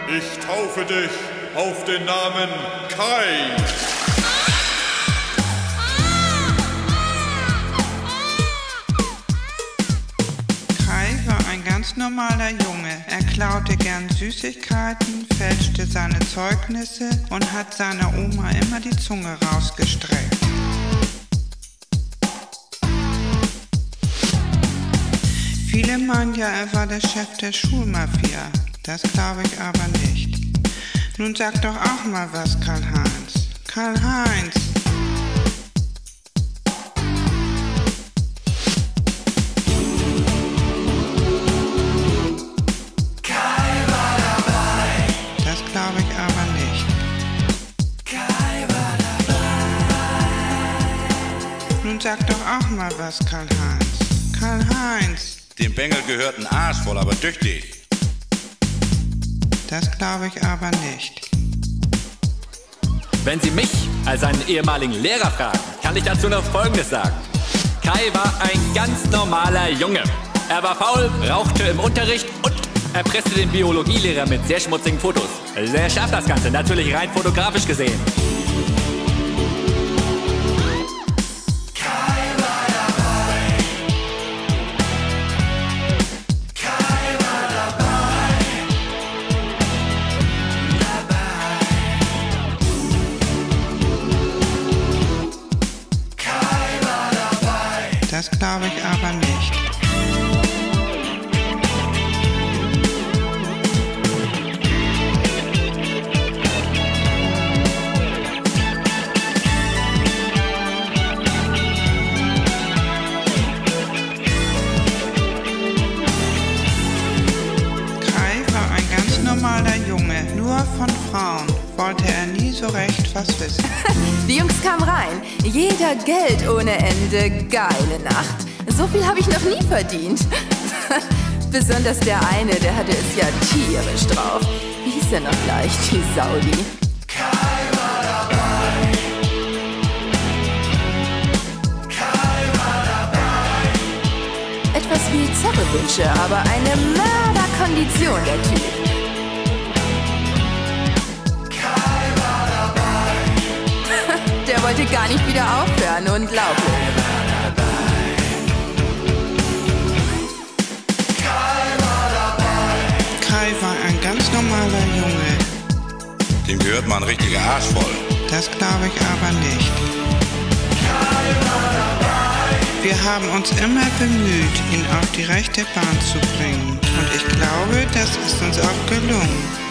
ich taufe dich auf den Namen Kai. Kai war ein ganz normaler Junge. Er klaute gern Süßigkeiten, fälschte seine Zeugnisse und hat seiner Oma immer die Zunge rausgestreckt. Viele meinen ja, er war der Chef der Schulmafia. Das glaube ich aber nicht. Nun sag doch auch mal was, Karl-Heinz. Karl-Heinz! Kai war dabei. Das glaube ich aber nicht. Kai war dabei. Nun sag doch auch mal was, Karl-Heinz. Karl-Heinz! Dem Bengel gehört ein Arsch voll, aber tüchtig. Das glaube ich aber nicht. Wenn Sie mich als einen ehemaligen Lehrer fragen, kann ich dazu noch Folgendes sagen. Kai war ein ganz normaler Junge. Er war faul, rauchte im Unterricht und erpresste den Biologielehrer mit sehr schmutzigen Fotos. Sehr scharf das Ganze, natürlich rein fotografisch gesehen. Das glaube ich aber nicht. Kai war ein ganz normaler Junge, nur von Frauen wollte er nie so recht was wissen. Die Jungs kamen rein. Jeder Geld ohne Ende. Geile Nacht. So viel habe ich noch nie verdient. Besonders der eine, der hatte es ja tierisch drauf. Wie hieß der noch gleich, die Saudi? Kai war dabei. Kai war dabei. Etwas wie Zerrewünsche, aber eine Mörderkondition, der Typ. Der wollte gar nicht wieder aufhören, unglaublich. Kai war ein ganz normaler Junge. Dem gehört mal ein richtiger Arsch voll. Das glaube ich aber nicht. Wir haben uns immer bemüht, ihn auf die rechte Bahn zu bringen. Und ich glaube, das ist uns auch gelungen.